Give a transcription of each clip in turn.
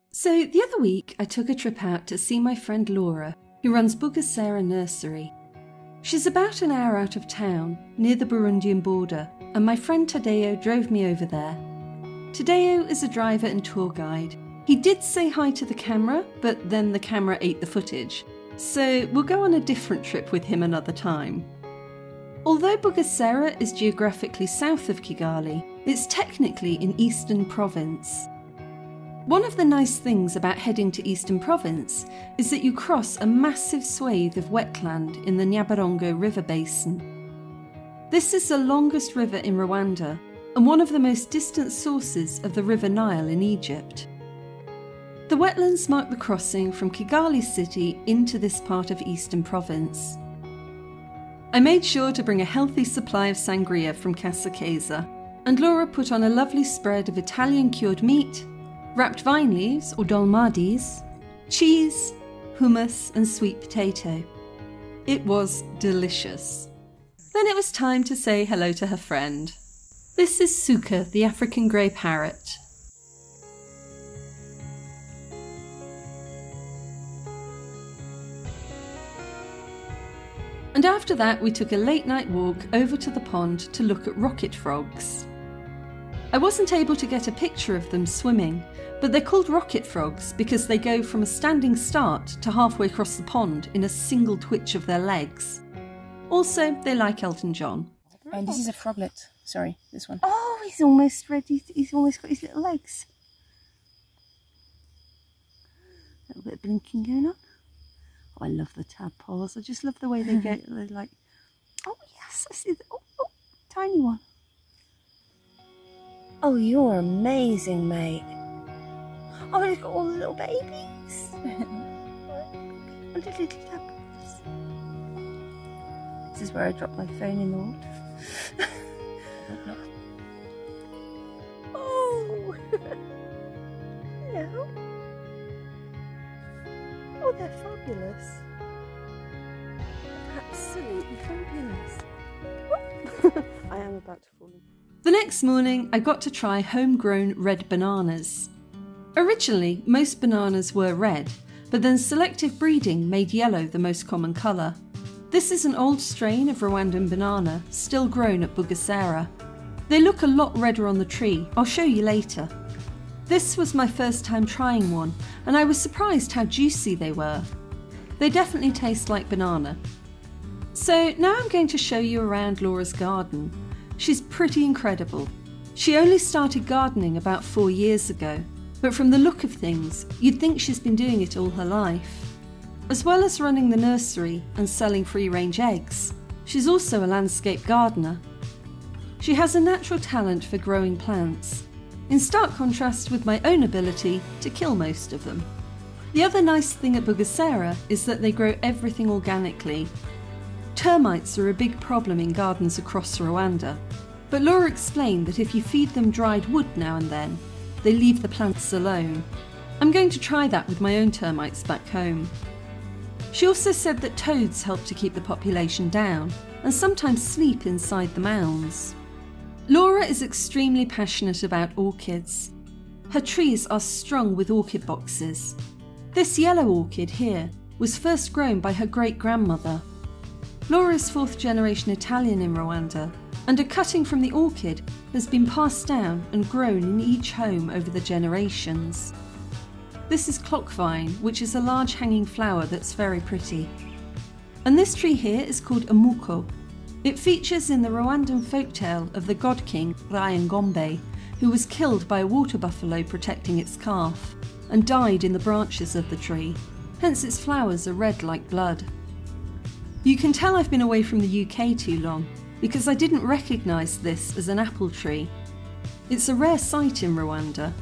So the other week I took a trip out to see my friend Laura, who runs Bugesera Nursery. She's about an hour out of town, near the Burundian border, and my friend Tadeo drove me over there. Tadeo is a driver and tour guide. He did say hi to the camera, but then the camera ate the footage, so we'll go on a different trip with him another time. Although Bugesera is geographically south of Kigali, it's technically in Eastern Province. One of the nice things about heading to Eastern Province is that you cross a massive swathe of wetland in the Nyabarongo River basin. This is the longest river in Rwanda and one of the most distant sources of the River Nile in Egypt. The wetlands mark the crossing from Kigali city into this part of Eastern Province. I made sure to bring a healthy supply of sangria from Casa Chiesa, and Laura put on a lovely spread of Italian cured meat, wrapped vine leaves or dolmades, cheese, hummus and sweet potato. It was delicious. Then it was time to say hello to her friend. This is Suka, the African grey parrot. And after that we took a late night walk over to the pond to look at rocket frogs. I wasn't able to get a picture of them swimming, but they're called rocket frogs because they go from a standing start to halfway across the pond in a single twitch of their legs. Also, they like Elton John. And this is a froglet. Sorry, this one. Oh, he's almost ready. He's almost got his little legs. A little bit of blinking going on. Oh, I love the tadpoles. I just love the way they get. They're like, oh yes, I see. Oh, tiny one. Oh, you're amazing, mate. Oh, he's got all the little babies. All the little tadpoles. This is where I dropped my phone in the water. Oh! Hello. Oh, they're fabulous. Absolutely fabulous. I am about to fall in. The next morning I got to try homegrown red bananas. Originally most bananas were red, but then selective breeding made yellow the most common colour. This is an old strain of Rwandan banana, still grown at Bugesera. They look a lot redder on the tree, I'll show you later. This was my first time trying one, and I was surprised how juicy they were. They definitely taste like banana. So now I'm going to show you around Laura's garden. She's pretty incredible. She only started gardening about 4 years ago, but from the look of things, you'd think she's been doing it all her life. As well as running the nursery and selling free-range eggs, she's also a landscape gardener. She has a natural talent for growing plants, in stark contrast with my own ability to kill most of them. The other nice thing at Bugesera is that they grow everything organically. Termites are a big problem in gardens across Rwanda, but Laura explained that if you feed them dried wood now and then, they leave the plants alone. I'm going to try that with my own termites back home. She also said that toads help to keep the population down and sometimes sleep inside the mounds. Laura is extremely passionate about orchids. Her trees are strung with orchid boxes. This yellow orchid here was first grown by her great-grandmother. Laura is 4th generation Italian in Rwanda, and a cutting from the orchid has been passed down and grown in each home over the generations. This is clockvine, which is a large hanging flower that's very pretty. And this tree here is called a muko. It features in the Rwandan folktale of the god king Ngombe, who was killed by a water buffalo protecting its calf, and died in the branches of the tree, hence its flowers are red like blood. You can tell I've been away from the UK too long, because I didn't recognise this as an apple tree. It's a rare sight in Rwanda.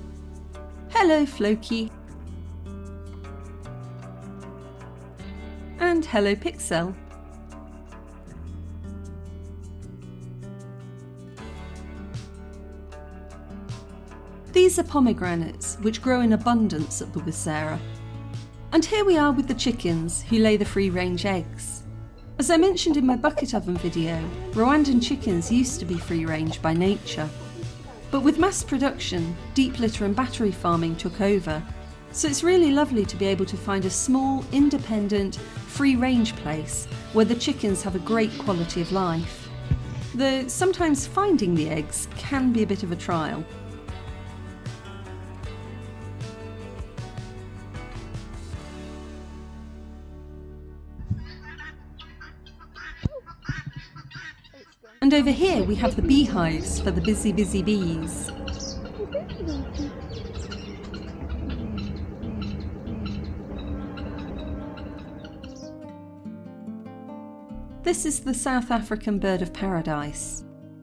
Hello, Floki. And hello Pixel. These are pomegranates, which grow in abundance at Bugesera. And here we are with the chickens, who lay the free-range eggs. As I mentioned in my bucket oven video, Rwandan chickens used to be free-range by nature. But with mass production, deep litter and battery farming took over, so it's really lovely to be able to find a small, independent, free-range place where the chickens have a great quality of life. Though sometimes finding the eggs can be a bit of a trial. And over here we have the beehives for the busy bees. This is the South African bird of paradise.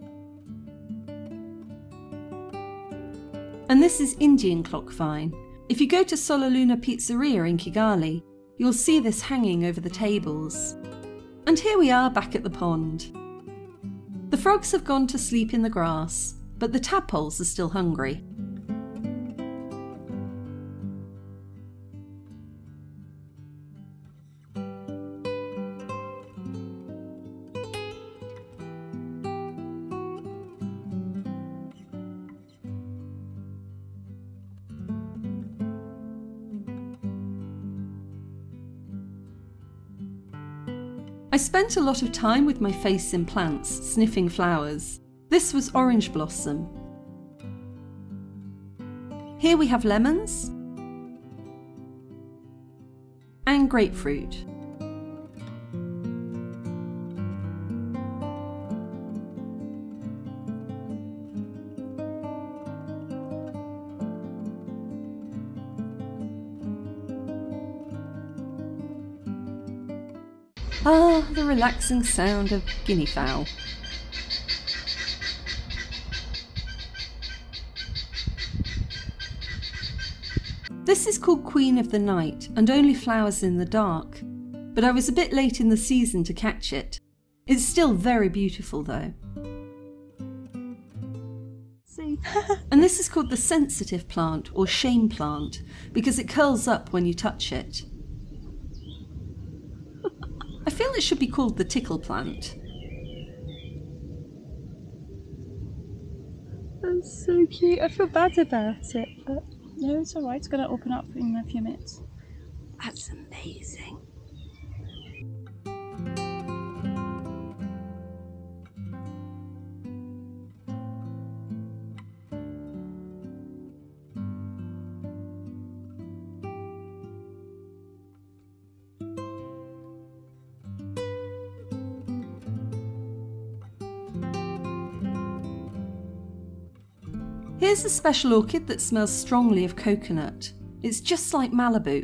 And this is Indian clockvine. If you go to Solaluna Pizzeria in Kigali, you'll see this hanging over the tables. And here we are back at the pond. The frogs have gone to sleep in the grass, but the tadpoles are still hungry. I spent a lot of time with my face in plants, sniffing flowers. This was orange blossom. Here we have lemons and grapefruit. Ah, the relaxing sound of guinea fowl. This is called Queen of the Night and only flowers in the dark, but I was a bit late in the season to catch it. It's still very beautiful though. See? And this is called the sensitive plant or shame plant because it curls up when you touch it. I feel it should be called the tickle plant. That's so cute. I feel bad about it, but no, it's alright. It's going to open up in a few minutes. That's amazing. Here's a special orchid that smells strongly of coconut. It's just like Malibu.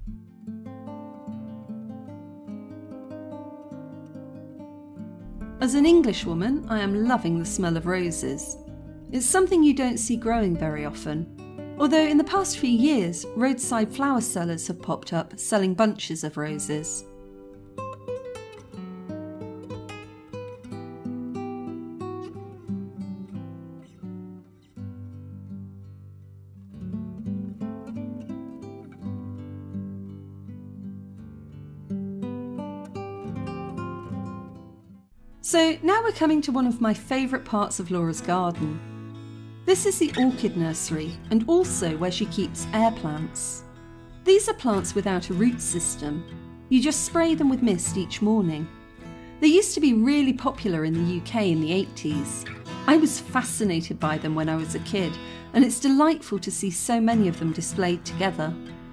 As an Englishwoman, I am loving the smell of roses. It's something you don't see growing very often, although in the past few years, roadside flower sellers have popped up selling bunches of roses. So now we're coming to one of my favourite parts of Laura's garden. This is the orchid nursery and also where she keeps air plants. These are plants without a root system. You just spray them with mist each morning. They used to be really popular in the UK in the 80s. I was fascinated by them when I was a kid, and it's delightful to see so many of them displayed together.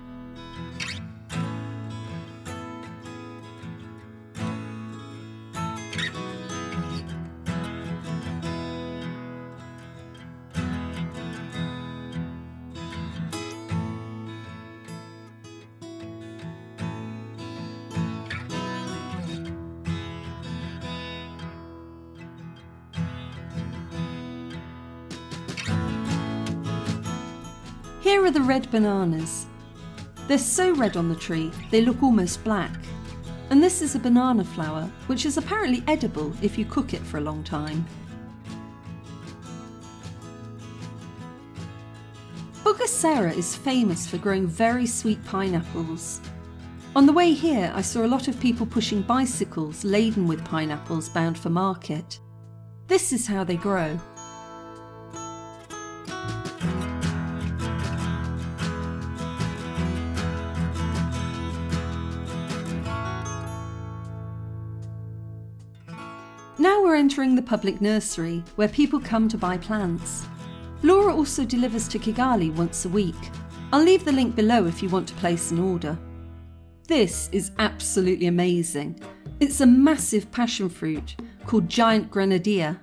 Here are the red bananas. They're so red on the tree, they look almost black. And this is a banana flower, which is apparently edible if you cook it for a long time. Bugesera is famous for growing very sweet pineapples. On the way here, I saw a lot of people pushing bicycles laden with pineapples bound for market. This is how they grow. Now we're entering the public nursery, where people come to buy plants. Laura also delivers to Kigali once a week. I'll leave the link below if you want to place an order. This is absolutely amazing. It's a massive passion fruit called giant grenadier.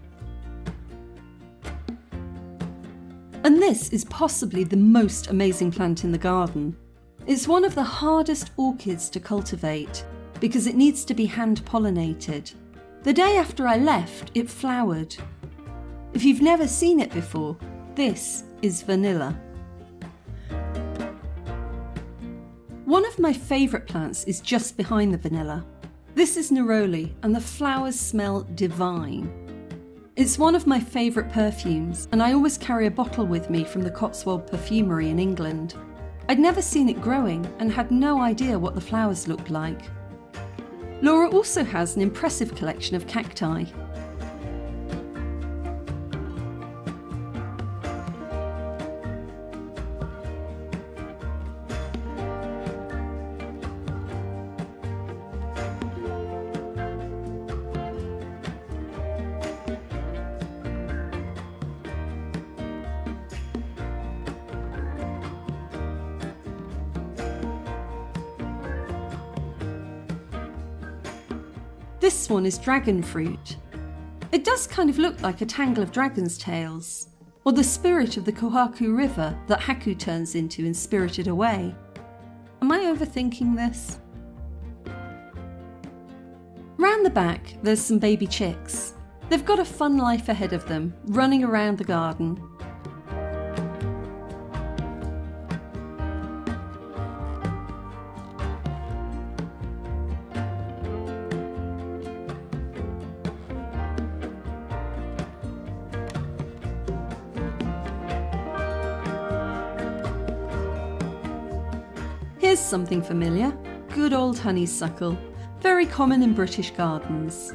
And this is possibly the most amazing plant in the garden. It's one of the hardest orchids to cultivate because it needs to be hand pollinated. The day after I left, it flowered. If you've never seen it before, this is vanilla. One of my favourite plants is just behind the vanilla. This is neroli and the flowers smell divine. It's one of my favourite perfumes and I always carry a bottle with me from the Cotswold Perfumery in England. I'd never seen it growing and had no idea what the flowers looked like. Laura also has an impressive collection of cacti. This one is dragon fruit. It does kind of look like a tangle of dragon's tails, or the spirit of the Kohaku River that Haku turns into in Spirited Away. Am I overthinking this? Round the back, there's some baby chicks. They've got a fun life ahead of them, running around the garden. Here's something familiar, good old honeysuckle, very common in British gardens.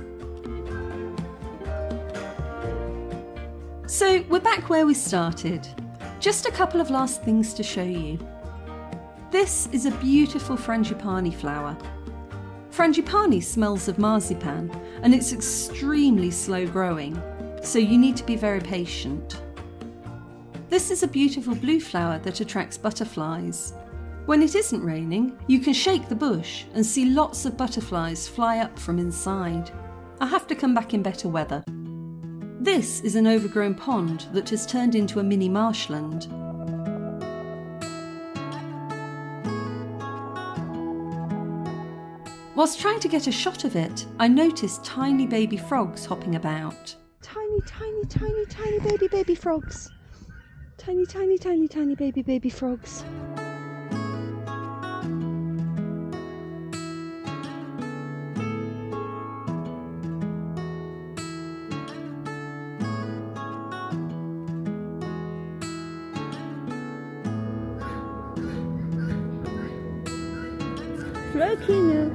So we're back where we started. Just a couple of last things to show you. This is a beautiful frangipani flower. Frangipani smells of marzipan and it's extremely slow growing, so you need to be very patient. This is a beautiful blue flower that attracts butterflies. When it isn't raining, you can shake the bush and see lots of butterflies fly up from inside. I'll have to come back in better weather. This is an overgrown pond that has turned into a mini marshland. Whilst trying to get a shot of it, I noticed tiny baby frogs hopping about. Tiny, tiny, tiny, tiny baby frogs. Tiny, tiny, tiny, tiny baby frogs. Flokino.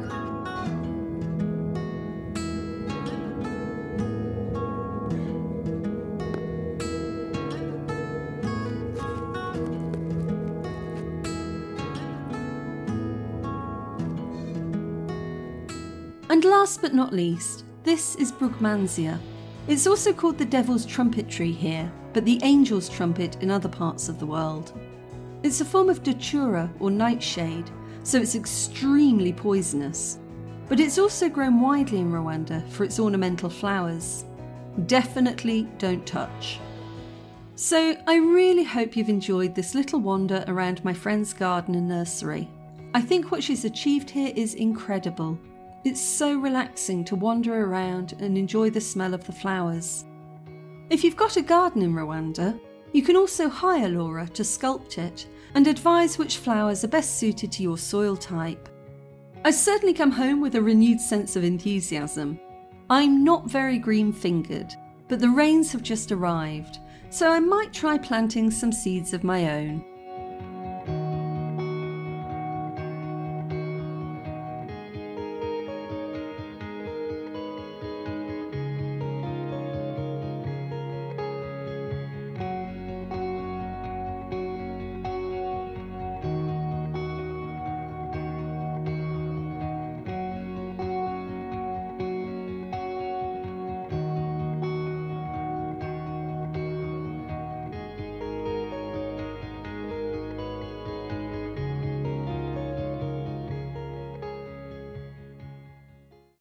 And last but not least, this is Brugmansia. It's also called the Devil's Trumpet tree here, but the Angel's Trumpet in other parts of the world. It's a form of datura or nightshade, so it's extremely poisonous. But it's also grown widely in Rwanda for its ornamental flowers. Definitely don't touch. So I really hope you've enjoyed this little wander around my friend's garden and nursery. I think what she's achieved here is incredible. It's so relaxing to wander around and enjoy the smell of the flowers. If you've got a garden in Rwanda, you can also hire Laura to sculpt it and advise which flowers are best suited to your soil type. I certainly come home with a renewed sense of enthusiasm. I'm not very green-fingered, but the rains have just arrived, so I might try planting some seeds of my own.